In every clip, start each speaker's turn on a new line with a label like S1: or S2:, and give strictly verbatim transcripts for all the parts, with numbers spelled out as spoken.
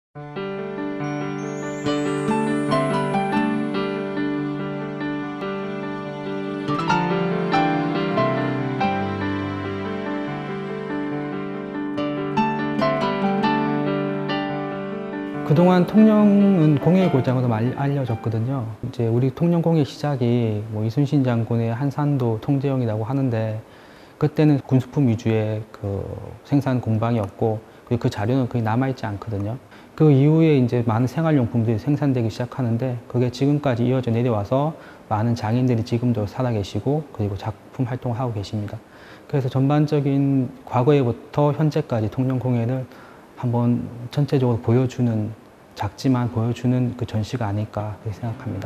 S1: 그동안 통영은 공예의 고장으로 많이 알려졌거든요. 이제 우리 통영 공예 시작이 뭐 이순신 장군의 한산도 통제영이라고 하는데, 그때는 군수품 위주의 그 생산 공방이었고, 그리고 그 자료는 거의 남아있지 않거든요. 그 이후에 이제 많은 생활용품들이 생산되기 시작하는데, 그게 지금까지 이어져 내려와서 많은 장인들이 지금도 살아계시고, 그리고 작품 활동을 하고 계십니다. 그래서 전반적인 과거에부터 현재까지 통영 공예를 한번 전체적으로 보여주는, 작지만 보여주는 그 전시가 아닐까 그렇게 생각합니다.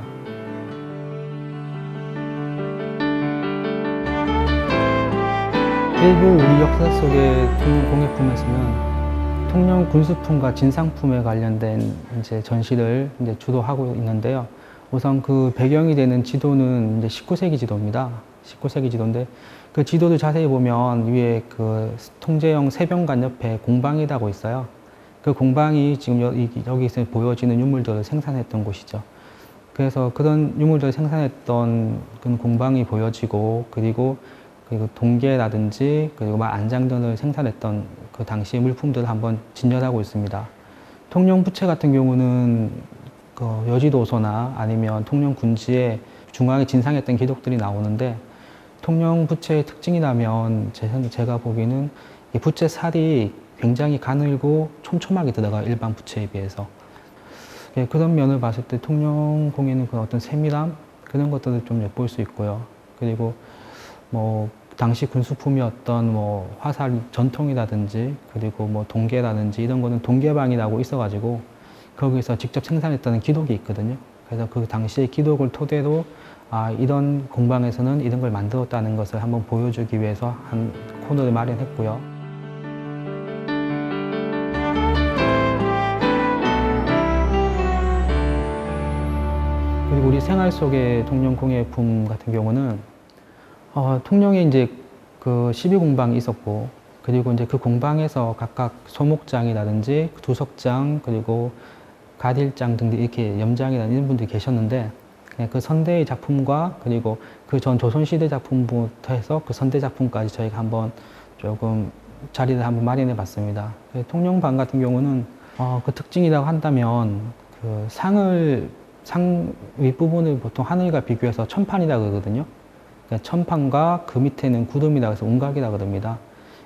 S1: 일부 우리 역사 속의 통영 공예품에서는 통영 군수품과 진상품에 관련된 이제 전시를 이제 주로 하고 있는데요. 우선 그 배경이 되는 지도는 이제 십구 세기 지도입니다. 십구 세기 지도인데, 그 지도를 자세히 보면 위에 그 통제영 세병관 옆에 공방이라고 있어요. 그 공방이 지금 여기, 여기서 보여지는 유물들을 생산했던 곳이죠. 그래서 그런 유물들을 생산했던 그 공방이 보여지고, 그리고 그리고 동계라든지 그리고 막 안장 등을 생산했던 그 당시의 물품들을 한번 진열하고 있습니다. 통영 부채 같은 경우는 그 여지도서나 아니면 통영 군지에 중앙에 진상했던 기록들이 나오는데, 통영 부채의 특징이라면 제가 보기에는 이 부채 살이 굉장히 가늘고 촘촘하게 들어가요, 일반 부채에 비해서. 그런 면을 봤을 때 통영 공예는 그 어떤 세밀함, 그런 것들을 좀 엿볼 수 있고요. 그리고 뭐 당시 군수품이었던 뭐 화살 전통이라든지 그리고 뭐 동계라든지 이런 거는 동계방이라고 있어가지고 거기서 직접 생산했다는 기록이 있거든요. 그래서 그 당시의 기록을 토대로 아, 이런 공방에서는 이런 걸 만들었다는 것을 한번 보여주기 위해서 한 코너를 마련했고요. 그리고 우리 생활 속의 통영 공예품 같은 경우는 어, 통영에 이제 그 십이 공방이 있었고, 그리고 이제 그 공방에서 각각 소목장이라든지 두석장 그리고 가딜장 등등 이렇게 염장이라는 이런 분들이 계셨는데, 그 선대의 작품과 그리고 그 전 조선시대 작품부터 해서 그 선대 작품까지 저희가 한번 조금 자리를 한번 마련해 봤습니다. 통영방 같은 경우는 어, 그 특징이라고 한다면 그 상을 상 윗부분을 보통 하늘과 비교해서 천판이라고 그러거든요. 천판과 그 밑에는 구름이라고 해서 운각이라고 그럽니다.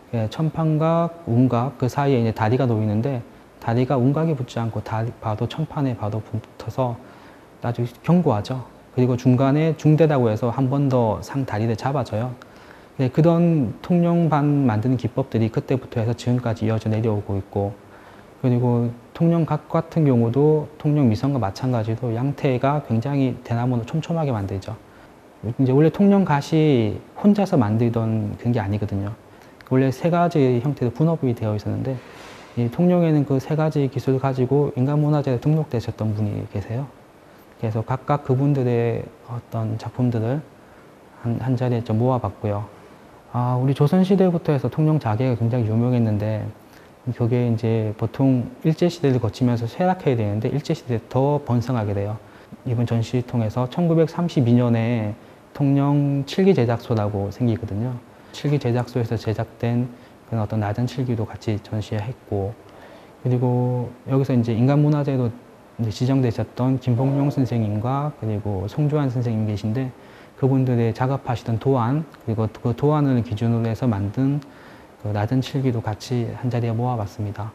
S1: 천판과 운각 그 사이에 이제 다리가 놓이는데, 다리가 운각에 붙지 않고 다리, 봐도 천판에 봐도 붙어서 아주 견고하죠. 그리고 중간에 중대라고 해서 한 번 더 상 다리를 잡아줘요. 그런 통영반 만드는 기법들이 그때부터 해서 지금까지 이어져 내려오고 있고, 그리고 통영각 같은 경우도 통영 미선과 마찬가지로 양태가 굉장히 대나무로 촘촘하게 만들죠. 이제 원래 통영갓이 혼자서 만들던 그런 게 아니거든요. 원래 세 가지 형태로 분업이 되어 있었는데, 이 통영에는 그 세 가지 기술을 가지고 인간문화재에 등록되셨던 분이 계세요. 그래서 각각 그분들의 어떤 작품들을 한, 한 자리에 좀 모아봤고요. 아, 우리 조선시대부터 해서 통영 자개가 굉장히 유명했는데, 그게 이제 보통 일제시대를 거치면서 쇠락해야 되는데, 일제시대에 더 번성하게 돼요. 이번 전시 통해서 천구백삼십이 년에 통영 칠기 제작소라고 생기거든요. 칠기 제작소에서 제작된 그런 어떤 낮은 칠기도 같이 전시했고, 그리고 여기서 이제 인간문화재로 이제 지정되셨던 김봉용 선생님과 그리고 송주환 선생님 계신데, 그분들의 작업하시던 도안, 그리고 그 도안을 기준으로 해서 만든 그 낮은 칠기도 같이 한 자리에 모아봤습니다.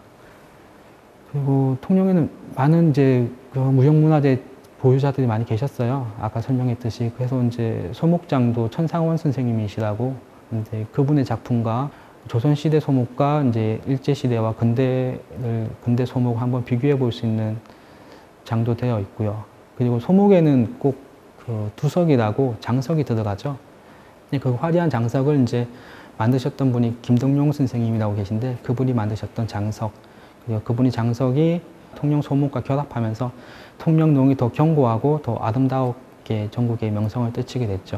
S1: 그리고 통영에는 많은 이제 그 무형문화재 보유자들이 많이 계셨어요. 아까 설명했듯이. 그래서 이제 소목장도 천상원 선생님이시라고, 이제 그분의 작품과 조선시대 소목과 이제 일제시대와 근대를, 근대 소목 한번 비교해 볼 수 있는 장도 되어 있고요. 그리고 소목에는 꼭 그 두석이라고 장석이 들어가죠. 그 화려한 장석을 이제 만드셨던 분이 김덕룡 선생님이라고 계신데, 그분이 만드셨던 장석, 그리고 그분이 장석이 통영 소목과 결합하면서 통영농이 더 견고하고 더 아름답게 전국의 명성을 떨치게 됐죠.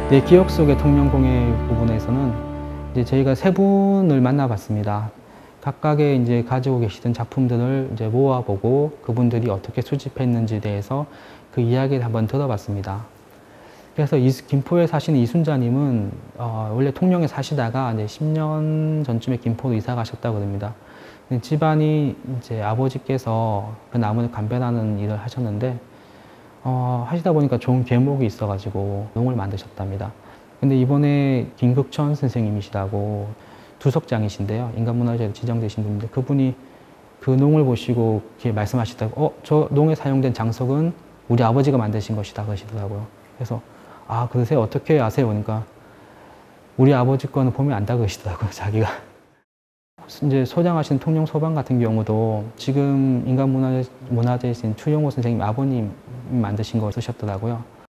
S1: 내 기억 속의 통영공예 부분에서는 이제 저희가 세 분을 만나봤습니다. 각각의 이제 가지고 계시던 작품들을 이제 모아보고 그분들이 어떻게 수집했는지에 대해서 그 이야기를 한번 들어봤습니다. 그래서 이, 김포에 사시는 이순자님은 어, 원래 통영에 사시다가 이제 십 년 전쯤에 김포로 이사 가셨다고 합니다. 집안이 이제 아버지께서 그 나무를 감별하는 일을 하셨는데 어, 하시다 보니까 좋은 계목이 있어가지고 농을 만드셨답니다. 근데 이번에 김극천 선생님이시라고 두석장이신데요. 인간문화재로 지정되신 분인데 그분이 그 농을 보시고 이렇게 말씀하시다고 어, 저 농에 사용된 장석은 우리 아버지가 만드신 것이다 그러시더라고요. 그래서 아, 그러세요? 어떻게 아세요? 그러니까 우리 아버지 거는 보면 안다 그러시더라고요, 자기가. 이제 소장하신 통영 소방 같은 경우도 지금 인간문화재이신 추용호 선생님 아버님 만드신 거 쓰셨더라고요.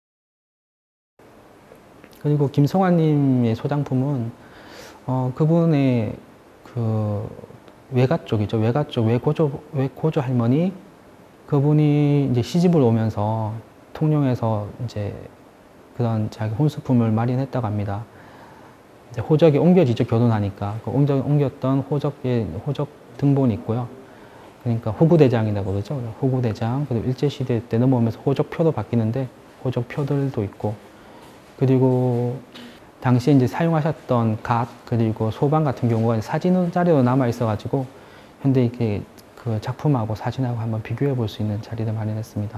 S1: 그리고 김성환님의 소장품은 어, 그분의 그 외가 쪽이죠. 외가 쪽, 외고조, 외고조 할머니 그분이 이제 시집을 오면서 통영에서 이제 그런 자기 혼수품을 마련했다고 합니다. 이제 호적이 옮겨지죠. 결혼하니까. 그 옮겨, 옮겼던 호적의, 호적 등본이 있고요. 그러니까 호구대장이라고 그러죠. 호구대장. 그리고 일제시대 때 넘어오면서 호적표도 바뀌는데 호적표들도 있고. 그리고 당시에 이제 사용하셨던 갓, 그리고 소방 같은 경우가 사진 자료로 남아 있어가지고 현대 이게 그 작품하고 사진하고 한번 비교해 볼 수 있는 자리를 마련했습니다.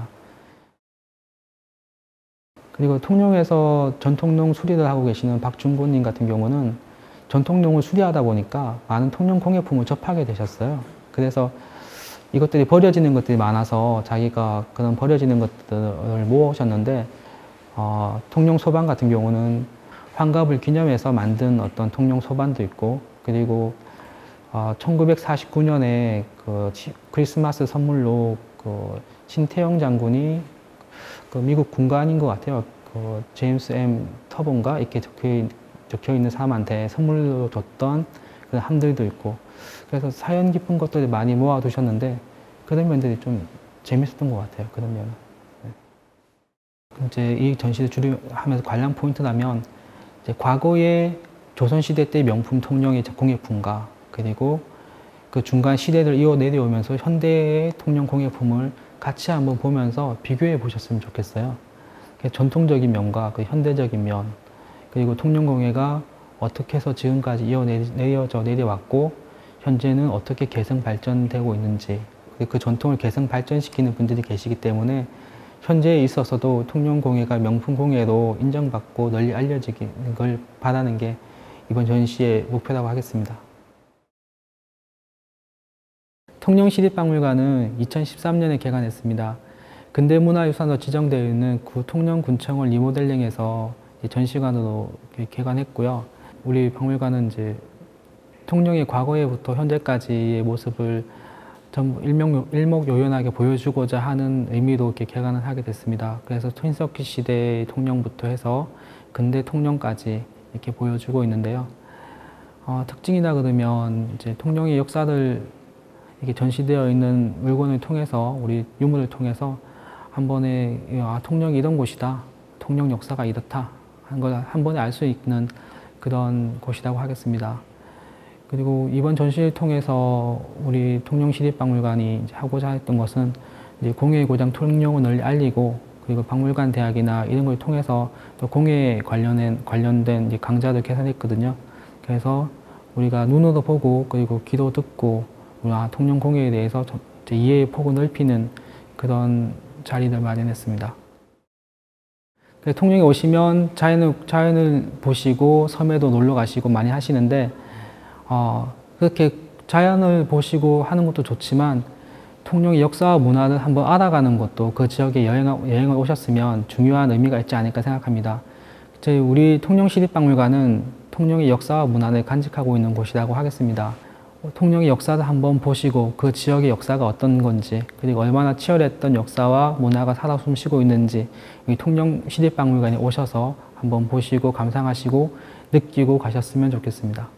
S1: 그리고 통영에서 전통농 수리를 하고 계시는 박준곤님 같은 경우는 전통농을 수리하다 보니까 많은 통영 공예품을 접하게 되셨어요. 그래서 이것들이 버려지는 것들이 많아서 자기가 그런 버려지는 것들을 모으셨는데 어, 통영 소반 같은 경우는 환갑을 기념해서 만든 어떤 통영 소반도 있고 그리고 어, 천구백사십구 년에 그 크리스마스 선물로 그 신태영 장군이 그 미국 군관인 것 같아요. 그 제임스 엠 터본가 이렇게 적혀, 적혀 있는 사람한테 선물로 줬던 그런 함들도 있고 그래서 사연 깊은 것들을 많이 모아두셨는데 그런 면들이 좀 재밌었던 것 같아요. 그런 면은. 네. 이제 이 전시를 주류하면서 관람 포인트라면 이제 과거의 조선시대 때 명품 통영의 공예품과 그리고 그 중간 시대를 이어 내려오면서 현대의 통영 공예품을 같이 한번 보면서 비교해 보셨으면 좋겠어요. 전통적인 면과 그 현대적인 면, 그리고 통영공예가 어떻게 해서 지금까지 이어 내려져 내려왔고, 현재는 어떻게 개성 발전되고 있는지, 그리고 그 전통을 개성 발전시키는 분들이 계시기 때문에 현재에 있어서도 통영공예가 명품공예로 인정받고 널리 알려지는 걸 바라는 게 이번 전시의 목표라고 하겠습니다. 통영시립박물관은 이천십삼 년에 개관했습니다. 근대문화유산으로 지정되어 있는 구 통영군청을 리모델링해서 전시관으로 개관했고요. 우리 박물관은 이제 통영의 과거에부터 현재까지의 모습을 전부 일목, 일목요연하게 보여주고자 하는 의미로 이렇게 개관을 하게 됐습니다. 그래서 트윈서킷 시대의 통영부터 해서 근대 통영까지 이렇게 보여주고 있는데요. 어, 특징이라 그러면 이제 통영의 역사를 이렇게 전시되어 있는 물건을 통해서 우리 유물을 통해서 한 번에 아, 통영이 이런 곳이다, 통영 역사가 이렇다 하는 걸 한 번에 알 수 있는 그런 곳이라고 하겠습니다. 그리고 이번 전시를 통해서 우리 통영시립박물관이 이제 하고자 했던 것은 이제 공예의 고장 통영을 널리 알리고 그리고 박물관 대학이나 이런 걸 통해서 또 공예에 관련된, 관련된 이제 강좌를 개설했거든요. 그래서 우리가 눈으로 보고 그리고 귀로 듣고 아, 통영 공예에 대해서 이해의 폭을 넓히는 그런 자리를 마련했습니다. 통영에 오시면 자연을, 자연을 보시고 섬에도 놀러 가시고 많이 하시는데 어, 그렇게 자연을 보시고 하는 것도 좋지만 통영의 역사와 문화를 한번 알아가는 것도 그 지역에 여행, 여행을 오셨으면 중요한 의미가 있지 않을까 생각합니다. 저희 우리 통영시립박물관은 통영의 역사와 문화를 간직하고 있는 곳이라고 하겠습니다. 통영의 역사를 한번 보시고 그 지역의 역사가 어떤 건지 그리고 얼마나 치열했던 역사와 문화가 살아 숨쉬고 있는지 이 통영시립박물관에 오셔서 한번 보시고 감상하시고 느끼고 가셨으면 좋겠습니다.